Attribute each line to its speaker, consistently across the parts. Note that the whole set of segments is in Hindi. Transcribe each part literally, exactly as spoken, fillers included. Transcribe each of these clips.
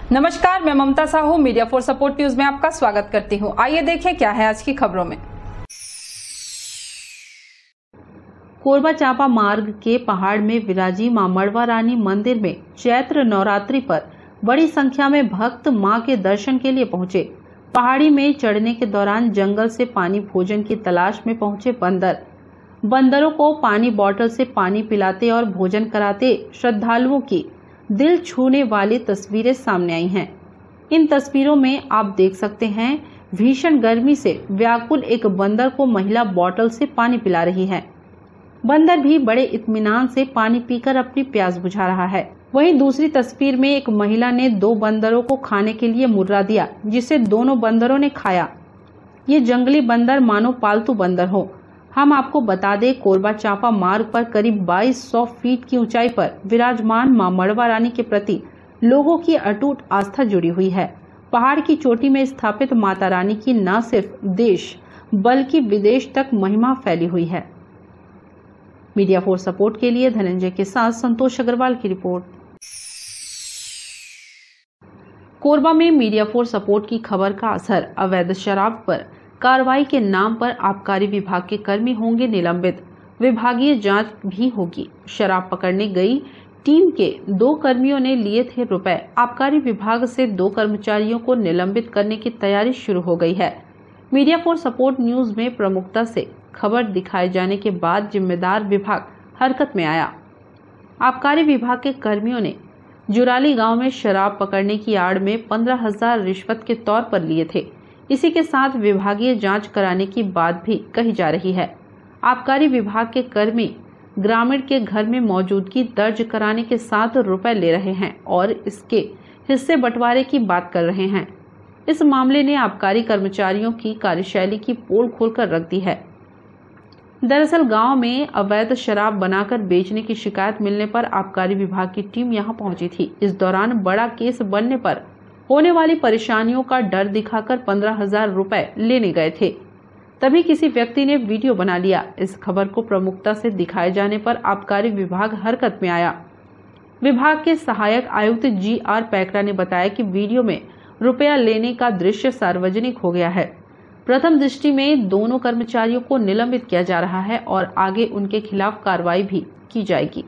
Speaker 1: नमस्कार, मैं Mamta Sahu media for support news में आपका स्वागत करती हूं। आइए देखें क्या है आज की खबरों में।
Speaker 2: कोरबा चांपा मार्ग के पहाड़ में विराजी मां मड़वा रानी मंदिर में चैत्र नवरात्रि पर बड़ी संख्या में भक्त मां के दर्शन के लिए पहुंचे। पहाड़ी में चढ़ने के दौरान जंगल से पानी भोजन की तलाश में पहुंचे बंदर बंदरों को पानी बोतल से पानी पिलाते और भोजन कराते श्रद्धालुओं की दिल छूने वाली तस्वीरें सामने आई हैं। इन तस्वीरों में आप देख सकते हैं भीषण गर्मी से व्याकुल एक बंदर को महिला बोतल से पानी पिला रही है। बंदर भी बड़े इत्मीनान से पानी पीकर अपनी प्यास बुझा रहा है। वहीं दूसरी तस्वीर में एक महिला ने दो बंदरों को खाने के लिए मुर्रा दिया, जिसे दोनों बंदरों ने खाया। ये जंगली बंदर मानो पालतू बंदर हो। हम आपको बता दें, कोरबा चांपा मार्ग पर करीब बाईस सौ फीट की ऊंचाई पर विराजमान मां मड़वा रानी के प्रति लोगों की अटूट आस्था जुड़ी हुई है। पहाड़ की चोटी में स्थापित माता रानी की न सिर्फ देश बल्कि विदेश तक महिमा फैली हुई है। मीडिया फॉर सपोर्ट के लिए धनंजय के साथ संतोष अग्रवाल की रिपोर्ट। कोरबा में मीडिया फॉर सपोर्ट की खबर का असर। अवैध शराब पर कार्रवाई के नाम पर आबकारी विभाग के कर्मी होंगे निलंबित, विभागीय जांच भी होगी। शराब पकड़ने गई टीम के दो कर्मियों ने लिए थे रुपए। आबकारी विभाग से दो कर्मचारियों को निलंबित करने की तैयारी शुरू हो गई है। मीडिया फॉर सपोर्ट न्यूज में प्रमुखता से खबर दिखाए जाने के बाद जिम्मेदार विभाग हरकत में आया। आबकारी विभाग के कर्मियों ने जुराली गांव में शराब पकड़ने की आड़ में पंद्रह हजार रिश्वत के तौर पर लिए थे। इसी के साथ विभागीय जांच कराने की बात भी कही जा रही है। आबकारी विभाग के कर्मी ग्रामीण के घर में मौजूदगी दर्ज कराने के साथ रुपए ले रहे हैं और इसके हिस्से बंटवारे की बात कर रहे हैं। इस मामले ने आबकारी कर्मचारियों की कार्यशैली की पोल खोलकर रख दी है। दरअसल गांव में अवैध शराब बनाकर बेचने की शिकायत मिलने पर आबकारी विभाग की टीम यहां पहुंची थी। इस दौरान बड़ा केस बनने पर होने वाली परेशानियों का डर दिखाकर पंद्रह हजार रुपए लेने गए थे। तभी किसी व्यक्ति ने वीडियो बना लिया। इस खबर को प्रमुखता से दिखाए जाने पर आबकारी विभाग हरकत में आया। विभाग के सहायक आयुक्त जी आर पैकरा ने बताया कि वीडियो में रुपया लेने का दृश्य सार्वजनिक हो गया है। प्रथम दृष्टि में दोनों कर्मचारियों को निलंबित किया जा रहा है और आगे उनके खिलाफ कार्रवाई भी की जाएगी।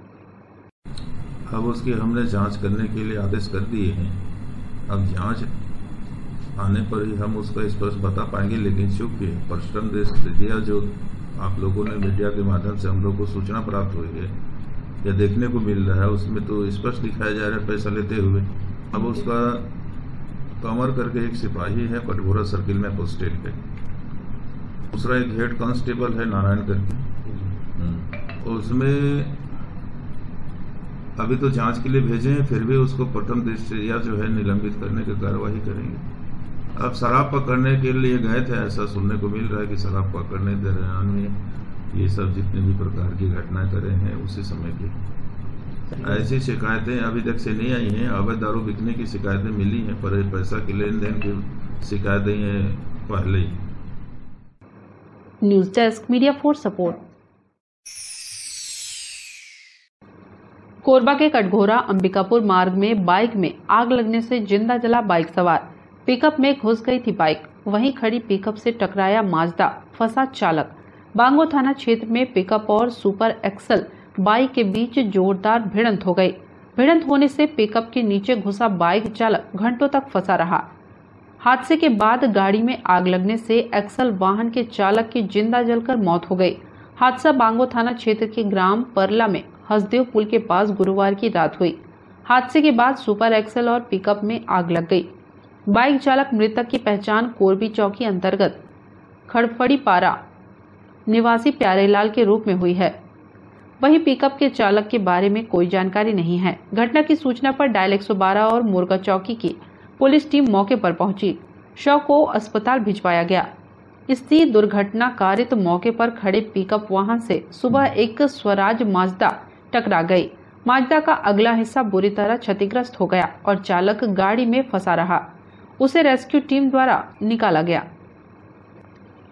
Speaker 3: अब उसकी हमने जांच करने के लिए आदेश कर दिए हैं। अब जांच आने पर ही हम उसका स्पष्ट बता पाएंगे, लेकिन चूंकि प्रथम दृष्टि जो आप लोगों ने मीडिया के माध्यम से हम लोग को सूचना प्राप्त हुई है या देखने को मिल रहा है, उसमें तो स्पष्ट दिखाया जा रहा है पैसा लेते हुए। अब उसका कमर करके एक सिपाही है कटघोरा सर्किल में पोस्टेड पे, दूसरा एक हेड कांस्टेबल है नारायण करके, उसमें अभी तो जांच के लिए भेजे हैं, फिर भी उसको प्रथम दृष्टया जो है निलंबित करने की कार्यवाही करेंगे। अब शराब पकड़ने के लिए गए थे, ऐसा सुनने को मिल रहा है कि शराब पकड़ने के दौरान में ये सब जितने भी प्रकार की घटनाएं करे हैं उसी समय की ऐसी शिकायतें अभी तक से नहीं आई हैं। अवैध दारू बिकने की शिकायतें मिली हैं, पर पैसा के लेन देन की शिकायतें पहले ही।
Speaker 2: News desk media for support. Korba के कटघोरा अंबिकापुर मार्ग में बाइक में आग लगने से जिंदा जला बाइक सवार। पिकअप में घुस गई थी बाइक, वहीं खड़ी पिकअप से टकराया माजदा, फंसा चालक। बांगो थाना क्षेत्र में पिकअप और सुपर एक्सल बाइक के बीच जोरदार भिड़ंत हो गई। भिड़ंत होने से पिकअप के नीचे घुसा बाइक चालक घंटों तक फंसा रहा। हादसे के बाद गाड़ी में आग लगने से एक्सल वाहन के चालक की जिंदा जलकर मौत हो गई। हादसा बांगो थाना क्षेत्र के ग्राम परला में हसदेव पुल के पास गुरुवार की रात हुई। हादसे के बाद सुपर एक्सल और पिकअप में आग लग गई। बाइक चालक मृतक की पहचान कोरबी चौकी अंतर्गत खड़फड़ी पारा निवासी प्यारेलाल के रूप में हुई है। वहीं पिकअप के चालक के बारे में कोई जानकारी नहीं है। घटना की सूचना पर डायल एक सौ बारह और मुर्गा चौकी की पुलिस टीम मौके पर पहुंची। शव को अस्पताल भिजवाया गया। इसी दुर्घटना कारित मौके पर खड़े पिकअप वाहन से सुबह एक स्वराज माजदा टकरा गई। माजदा का अगला हिस्सा बुरी तरह क्षतिग्रस्त हो गया और चालक गाड़ी में फंसा रहा। उसे रेस्क्यू टीम द्वारा निकाला गया।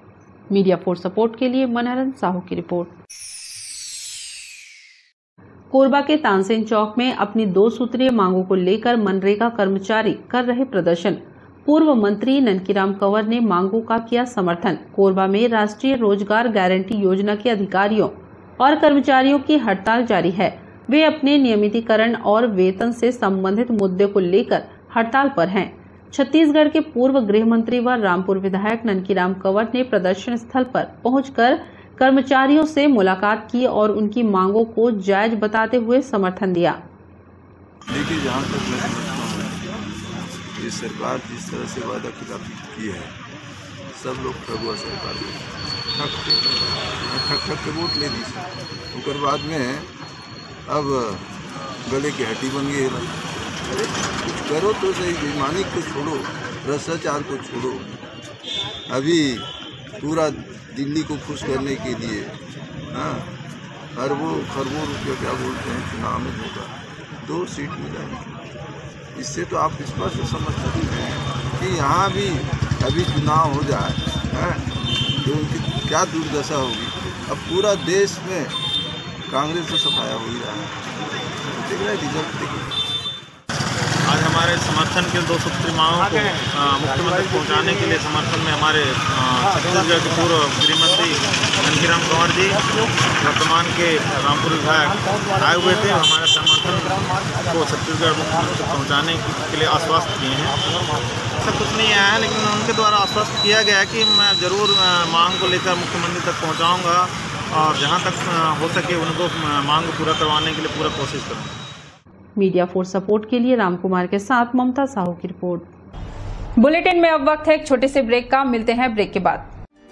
Speaker 2: मीडिया फॉर सपोर्ट के लिए मनहरन साहू की रिपोर्ट। कोरबा के तानसेन चौक में अपनी दो सूत्रीय मांगों को लेकर मनरेगा कर्मचारी कर रहे प्रदर्शन। पूर्व मंत्री ननकीराम कंवर ने मांगों का किया समर्थन। कोरबा में राष्ट्रीय रोजगार गारंटी योजना के अधिकारियों और कर्मचारियों की हड़ताल जारी है। वे अपने नियमितीकरण और वेतन से संबंधित मुद्दे को लेकर हड़ताल पर हैं। छत्तीसगढ़ के पूर्व गृह मंत्री व रामपुर विधायक ननकीराम कंवर ने प्रदर्शन स्थल पर पहुंचकर कर्मचारियों से मुलाकात की और उनकी मांगों को जायज बताते हुए समर्थन दिया।
Speaker 4: देखिए, जहाँ तक मैं समझता हूँ, ये सरकार जिस तरह से वादा खिलाफी की है, सब लोग ठगुआ सरकार को ठग के ठग ठग के वोट ले दी। उसके बाद में अब गले की हड्डी बन गई है। अरे कुछ करो तो सही, बेईमानी को छोड़ो, भ्रष्टाचार को छोड़ो। अभी पूरा दिल्ली को खुश करने के लिए हाँ अरबों खरबों रुपये क्या बोलते हैं चुनाव में होगा, दो सीट मिलेंगे। इससे तो आप स्पष्ट समझ सकते हैं कि यहाँ भी अभी चुनाव हो जाए है तो उनकी क्या दुर्दशा होगी। अब पूरा देश में कांग्रेस तो सफाया हो ही रहा है। देख रहे रिजल्ट देखिए।
Speaker 5: आज हमारे समर्थन के दो सूत्री मांगों को मुख्यमंत्री पहुंचाने के लिए समर्थन में हमारे छत्तीसगढ़ के पूर्व गृह मंत्री ननकीराम कंवर जी वर्तमान के रामपुर विधायक आए हुए थे। हमारे समर्थन को छत्तीसगढ़ मुख्यमंत्री तक पहुंचाने के लिए आश्वस्त किए हैं। ऐसा कुछ नहीं आया है, लेकिन उनके द्वारा आश्वस्त किया गया है कि मैं ज़रूर मांग को लेकर मुख्यमंत्री तक पहुँचाऊँगा और जहाँ तक हो सके उनको मांग को पूरा करवाने के लिए पूरा कोशिश करूँगा।
Speaker 2: मीडिया फोर्स सपोर्ट के लिए राम कुमार के साथ ममता साहू की रिपोर्ट।
Speaker 1: बुलेटिन में अब वक्त है एक छोटे से ब्रेक का। मिलते हैं ब्रेक के बाद।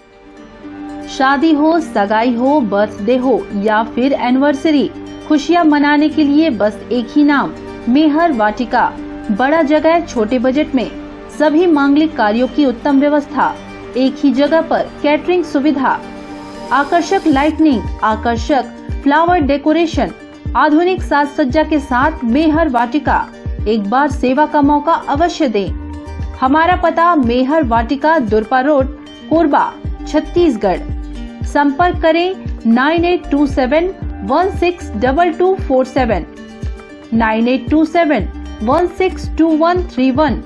Speaker 2: शादी हो, सगाई हो, बर्थडे हो या फिर एनिवर्सरी, खुशियां मनाने के लिए बस एक ही नाम, मेहर वाटिका। बड़ा जगह, छोटे बजट में सभी मांगलिक कार्यों की उत्तम व्यवस्था, एक ही जगह पर कैटरिंग सुविधा, आकर्षक लाइटनिंग, आकर्षक फ्लावर डेकोरेशन, आधुनिक साज सज्जा के साथ मेहर वाटिका। एक बार सेवा का मौका अवश्य दें। हमारा पता मेहर वाटिका, दुरपा रोड, कोरबा, छत्तीसगढ़। संपर्क करें nine eight two seven one six double two four seven, nine eight two seven one six two one three one.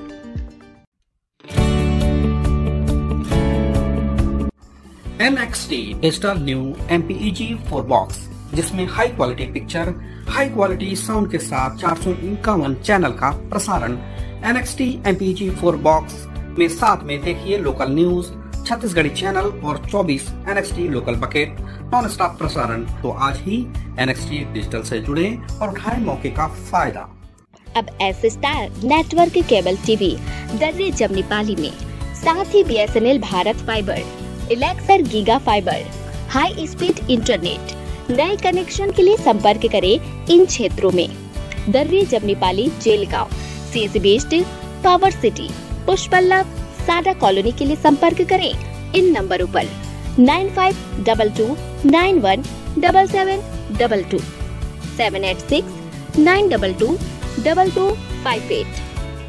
Speaker 6: N X T digital new M P E G four box, जिसमें high quality picture, high quality sound के साथ चार सौ इक्यावन चैनल का प्रसारण। N X T M P G four box में साथ में देखिए लोकल न्यूज, छत्तीसगढ़ी चैनल और चौबीस N X T local bucket non stop प्रसारण। तो आज ही एन एक्स टी डिजिटल से जुड़े और उठाएं मौके का फायदा।
Speaker 7: अब S star network cable TV Darri Jamnipali में, साथ ही B S N L Bharat fiber, इलेक्सर giga fiber, high speed internet. नए कनेक्शन के लिए संपर्क करें इन क्षेत्रों में: Darri Jamnipali, Jelgaon, CSB based, power city, Pushpallav, Sada colony के लिए संपर्क करें इन नंबरों पर nine five double two nine one double seven double two, seven eight six nine double two double two five eight.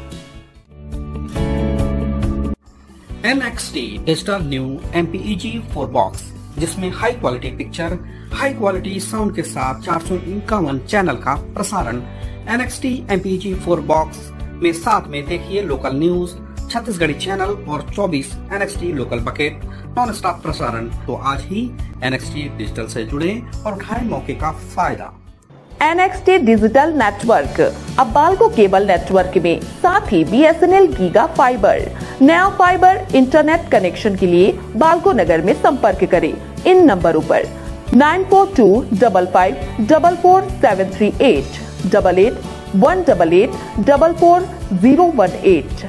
Speaker 6: N X T digital new M P E G four box, जिसमें high quality picture, high quality sound के साथ चार सौ इक्यावन चैनल का प्रसारण। N X T M P G four box में साथ में देखिए लोकल न्यूज, छत्तीसगढ़ी चैनल और चौबीस N X T local bucket non stop प्रसारण। तो आज ही एन एक्स टी डिजिटल से जुड़े और उठाएं मौके का फायदा।
Speaker 8: N X T digital network अब बाल्को केबल नेटवर्क में, साथ ही B S N L giga fiber. नया फाइबर इंटरनेट कनेक्शन के लिए बाल्को नगर में संपर्क करें इन नंबरों पर nine four two double five double four seven three eight, double eight one double eight double four zero one eight.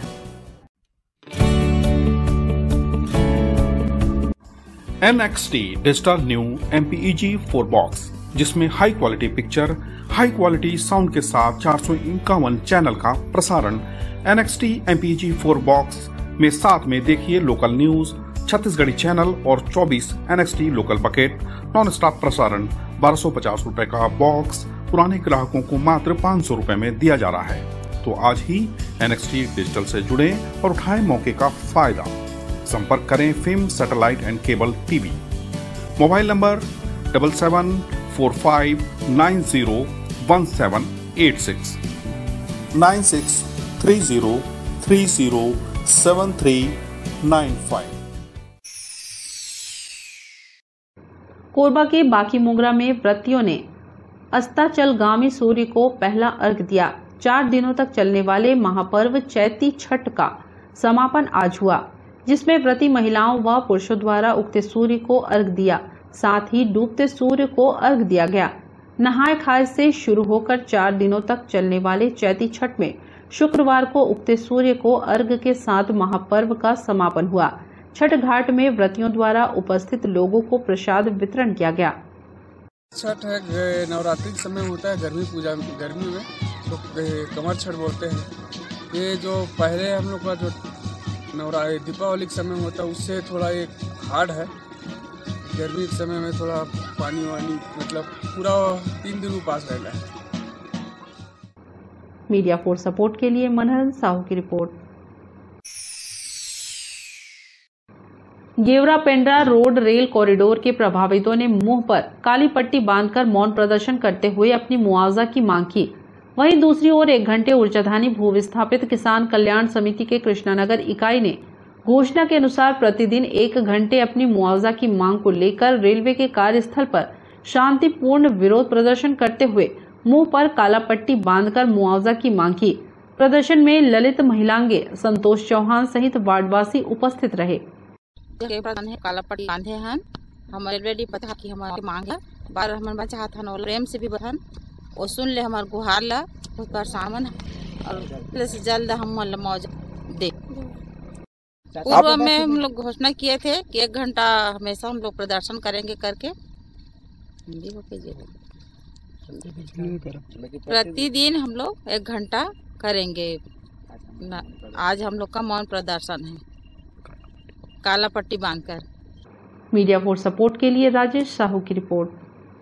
Speaker 9: N X T digital new M P E G four box, जिसमें high quality picture, high quality sound के साथ चार सौ इक्यावन चैनल का प्रसारण। N X T M P G four box में साथ में देखिए लोकल न्यूज, छत्तीसगढ़ी चैनल और चौबीस N X T local bucket non stop प्रसारण। बारह सौ पचास रूपए का बॉक्स पुराने ग्राहकों को मात्र पाँच सौ रूपए में दिया जा रहा है। तो आज ही एन एक्स टी डिजिटल से जुड़े और उठाएं मौके का फायदा। संपर्क करें film satellite and cable TV. Mobile number double seven four five nine zero one seven eight six nine six three zero three zero seven three nine five.
Speaker 2: Korba के बाकी मुंगरा में व्रतियों ने अस्ताचलगामी सूर्य को पहला अर्घ दिया। चार दिनों तक चलने वाले महापर्व चैती छठ का समापन आज हुआ, जिसमें व्रती महिलाओं व पुरुषों द्वारा उगते सूर्य को अर्घ दिया, साथ ही डूबते सूर्य को अर्घ दिया गया। नहाय खाए से शुरू होकर चार दिनों तक चलने वाले चैती छठ में शुक्रवार को उगते सूर्य को अर्घ के साथ महापर्व का समापन हुआ। छठ घाट में व्रतियों द्वारा उपस्थित लोगों को प्रसाद वितरण किया गया।
Speaker 10: छठ है नवरात्रि के समय होता है, गर्मी पूजा गर्मी में तो कमर छठ बोलते हैं। ये जो पहले हम लोग का जो नवरा दीपावली के समय होता है उससे थोड़ा एक हार्ड है। गर्मी के समय में थोड़ा पानी वानी मतलब पूरा तीन दिन उपास रहता है।
Speaker 2: मीडिया फोर सपोर्ट के लिए मनहर साहू की report. Gevra Pendra road rail corridor के प्रभावितों ने मुंह पर काली पट्टी बांधकर मौन प्रदर्शन करते हुए अपनी मुआवजा की मांग की। वहीं दूसरी ओर एक घंटे ऊर्जाधानी भू विस्थापित किसान कल्याण समिति के कृष्णानगर इकाई ने घोषणा के अनुसार प्रतिदिन एक घंटे अपनी मुआवजा की मांग को लेकर रेलवे के कार्यस्थल पर शांतिपूर्ण विरोध प्रदर्शन करते हुए मुंह पर काला पट्टी बांधकर मुआवजा की मांग की। प्रदर्शन में ललित महिलांगे संतोष चौहान सहित वार्डवासी उपस्थित रहे।
Speaker 11: काला पट्टी बांधे हैं हम रेलवे पता की हमारी मांग है बार हमारे बच्चा था प्रेम से भी बहन और सुन ले हमारे गुहार ला बहुत परेशान और प्लस जल्द हम मौज दे। पूर्व में हम लोग घोषणा किए थे कि एक घंटा हमेशा हम लोग प्रदर्शन करेंगे करके हिंदी हो प्रतिदिन हम लोग एक घंटा करेंगे। आज हम लोग का मौन प्रदर्शन है काला पट्टी बांधकर।
Speaker 2: मीडिया फोर सपोर्ट के लिए राजेश साहू की रिपोर्ट।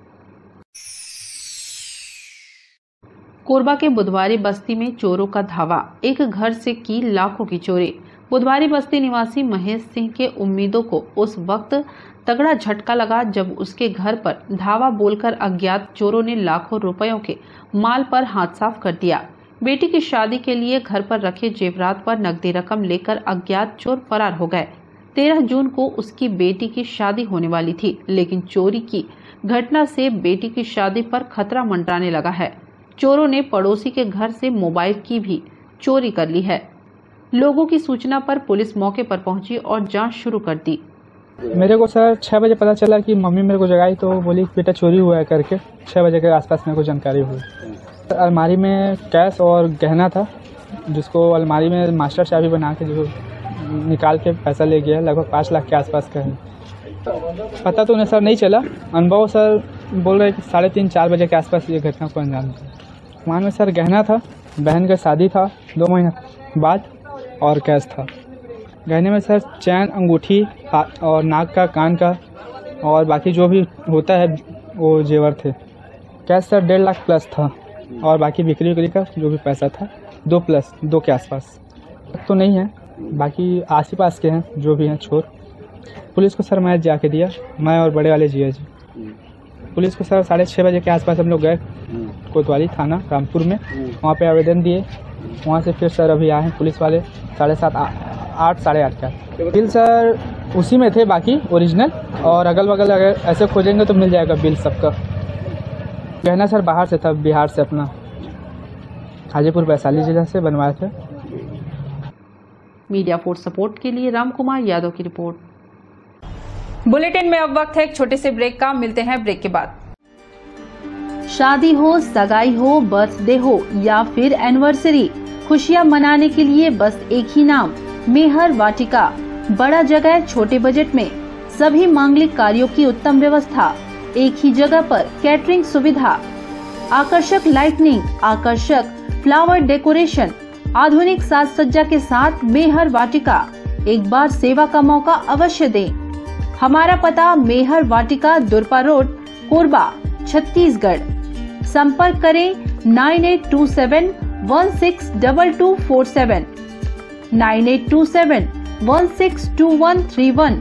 Speaker 2: कोरबा के बुधवारी बस्ती में चोरों का धावा, एक घर से की लाखों की चोरी। बुधवारी बस्ती निवासी महेश सिंह के उम्मीदों को उस वक्त तगड़ा झटका लगा जब उसके घर पर धावा बोलकर अज्ञात चोरों ने लाखों रुपयों के माल पर हाथ साफ कर दिया। बेटी की शादी के लिए घर पर रखे जेवरात पर नकदी रकम लेकर अज्ञात चोर फरार हो गए। तेरह जून को उसकी बेटी की शादी होने वाली थी, लेकिन चोरी की घटना से बेटी की शादी पर खतरा मंडराने लगा है। चोरों ने पड़ोसी के घर से मोबाइल की भी चोरी कर ली है। लोगों की सूचना पर पुलिस मौके पर पहुंची और जांच शुरू कर दी।
Speaker 12: मेरे को सर छह बजे पता चला कि मम्मी मेरे को जगाई तो बोली बेटा चोरी हुआ है करके। छह बजे के आसपास मेरे को जानकारी हुई। अलमारी में कैश और गहना था, जिसको अलमारी में मास्टर चाबी बना के जो निकाल के पैसा ले गया, लगभग पाँच लाख के आसपास का है। पता तो उन्हें सर नहीं चला। अनुभव सर बोल रहे कि साढ़े तीन चार बजे के आसपास ये घटना को अंजाम दिया। सामान में सर गहना था, बहन का शादी था दो महीना बाद, और कैश था। गहने में सर चैन, अंगूठी और नाक का, कान का और बाकी जो भी होता है वो जेवर थे। कैश सर डेढ़ लाख प्लस था और बाकी बिक्री उक्री का जो भी पैसा था दो प्लस दो के आसपास। तो नहीं है, बाकी आस पास के हैं जो भी हैं चोर। पुलिस को सर मैं जाके दिया, मैं और बड़े वाले जिया जी। पुलिस को सर साढ़े छः बजे के आसपास हम लोग गए कोतवाली थाना रामपुर में, वहाँ पे आवेदन दिए। वहाँ से फिर सर अभी आए हैं पुलिस वाले साढ़े सात आठ साढ़े आठ का। बिल सर उसी में थे बाकी ओरिजिनल, और अगल बगल अगर ऐसे खोजेंगे तो मिल जाएगा बिल सबका। गहना सर बाहर से था, बिहार से, अपना हाजीपुर वैशाली जिला से बनवाए थे।
Speaker 2: मीडिया फोर सपोर्ट के लिए राम कुमार यादव की रिपोर्ट।
Speaker 1: बुलेटिन में अब वक्त है एक छोटे से ब्रेक का, मिलते हैं ब्रेक के बाद।
Speaker 2: शादी हो, सगाई हो, बर्थडे हो या फिर एनिवर्सरी, खुशियां मनाने के लिए बस एक ही नाम, मेहर वाटिका। बड़ा जगह, छोटे बजट में सभी मांगलिक कार्यों की उत्तम व्यवस्था, एक ही जगह पर कैटरिंग सुविधा, आकर्षक लाइटनिंग, आकर्षक फ्लावर डेकोरेशन, आधुनिक साज सज्जा के साथ मेहर वाटिका। एक बार सेवा का मौका अवश्य दें। हमारा पता मेहर वाटिका, दुरपा रोड, कोरबा, छत्तीसगढ़। संपर्क करें nine eight two seven one six double two four seven, nine eight two seven one six two one three one.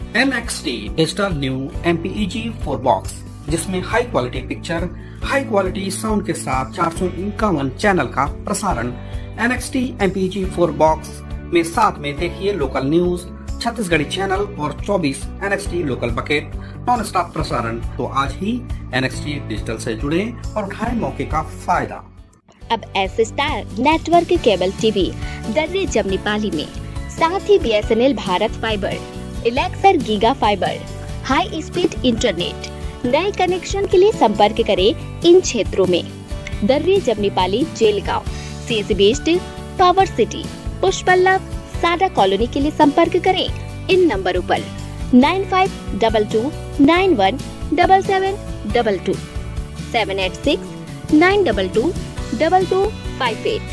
Speaker 6: N X T digital new M P E G four box, जिसमें high quality picture, high quality sound के साथ चार सौ इक्यावन चैनल का प्रसारण। N X T M P E G four box में साथ में देखिए लोकल न्यूज, छत्तीसगढ़ी चैनल और चौबीस N X T local bucket non stop प्रसारण। तो आज ही एन एक्स टी डिजिटल से जुड़े और उठाएं मौके का फायदा।
Speaker 7: अब S star network cable TV Darri Jamnipali में, साथ ही B S N L Bharat fiber, इलेक्सर giga fiber, high speed internet. नए कनेक्शन के लिए संपर्क करें इन क्षेत्रों में: Darri Jamnipali, Jelgaon, C S based, power city, Pushpallav, Sada colony के लिए संपर्क करें इन नंबरों पर nine five double two nine one double seven double two, seven eight six nine double two double two five eight.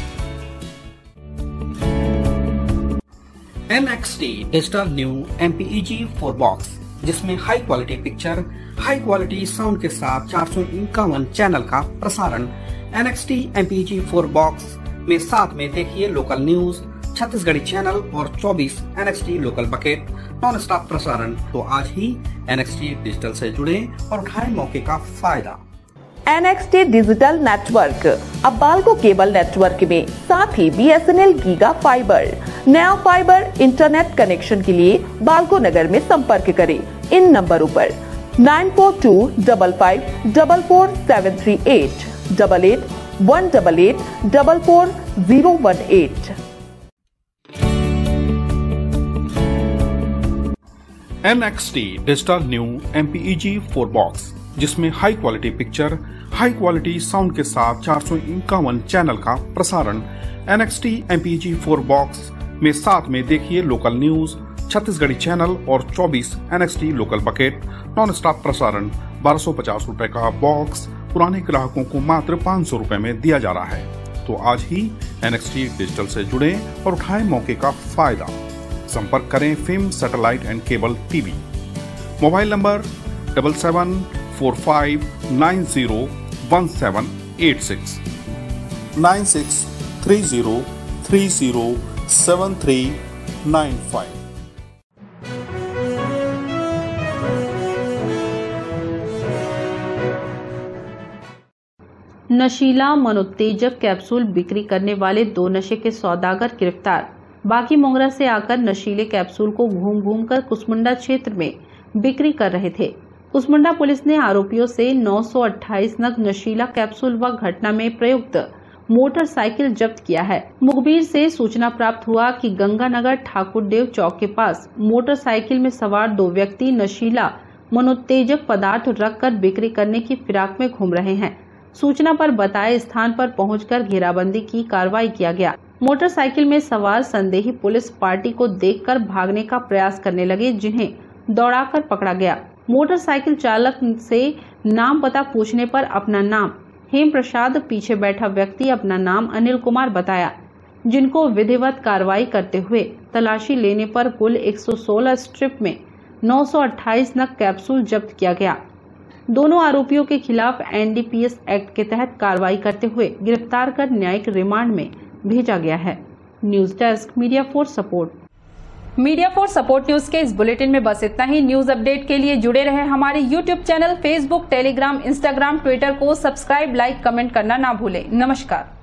Speaker 6: N X T digital new M P E G four box, जिसमें high quality picture, high quality sound के साथ चार सौ इक्यावन चैनल का प्रसारण। N X T M P E G four box में साथ में देखिए लोकल न्यूज, छत्तीसगढ़ी चैनल और चौबीस N X T local bucket non stop प्रसारण। तो आज ही एन एक्स टी डिजिटल से जुड़े और उठाएं मौके का फायदा।
Speaker 8: N X T digital network अब बाल्को केबल नेटवर्क में, साथ ही B S N L giga fiber. नया फाइबर इंटरनेट कनेक्शन के लिए बाल्को नगर में संपर्क करें इन नंबरों पर nine four two double five double four seven three eight, double eight one double eight double four zero one eight.
Speaker 9: N X T digital new M P E G four box, जिसमें high quality picture, high quality sound के साथ चार सौ इक्यावन चैनल का प्रसारण। N X T M P E G four box में साथ में देखिए लोकल न्यूज, छत्तीसगढ़ी चैनल और चौबीस N X T local bucket non stop प्रसारण। बारह सौ पचास रूपए का बॉक्स पुराने ग्राहकों को मात्र पाँच सौ रूपए में दिया जा रहा है। तो आज ही एन एक्स टी डिजिटल से जुड़े और उठाएं मौके का फायदा। संपर्क करें film satellite and cable TV. Mobile number double seven four five nine zero one seven eight six, nine six three zero three zero seven three nine five.
Speaker 2: नशीला मनोत्तेजक कैप्सूल बिक्री करने वाले दो नशे के सौदागर गिरफ्तार। बाकी मोंगरा से आकर नशीले कैप्सूल को घूम घूम कर कुसमुंडा क्षेत्र में बिक्री कर रहे थे। कुसमुंडा पुलिस ने आरोपियों से नौ सौ अट्ठाईस नग नशीला कैप्सूल व घटना में प्रयुक्त मोटरसाइकिल जब्त किया है। मुखबिर से सूचना प्राप्त हुआ कि गंगानगर ठाकुरदेव चौक के पास मोटरसाइकिल में सवार दो व्यक्ति नशीला मनोत्तेजक पदार्थ रखकर बिक्री करने की फिराक में घूम रहे हैं। सूचना पर बताए स्थान पर पहुंचकर घेराबंदी की कार्रवाई किया गया। मोटरसाइकिल में सवार संदेही पुलिस पार्टी को देखकर भागने का प्रयास करने लगे, जिन्हें दौड़ाकर पकड़ा गया। मोटरसाइकिल चालक से नाम पता पूछने पर अपना नाम हेम प्रसाद, पीछे बैठा व्यक्ति अपना नाम अनिल कुमार बताया, जिनको विधिवत कार्रवाई करते हुए तलाशी लेने पर कुल एक सौ सोलह स्ट्रिप में नौ सौ अट्ठाईस नग कैप्सूल जब्त किया गया। दोनों आरोपियों के खिलाफ N D P S act के तहत कार्रवाई करते हुए गिरफ्तार कर न्यायिक रिमांड में भेजा गया है। News desk, media for support.
Speaker 1: Media for support news के इस बुलेटिन में बस इतना ही। न्यूज अपडेट के लिए जुड़े रहे हमारे YouTube channel, Facebook, Telegram, Instagram, Twitter को सब्सक्राइब, लाइक, कमेंट करना ना भूलें। नमस्कार।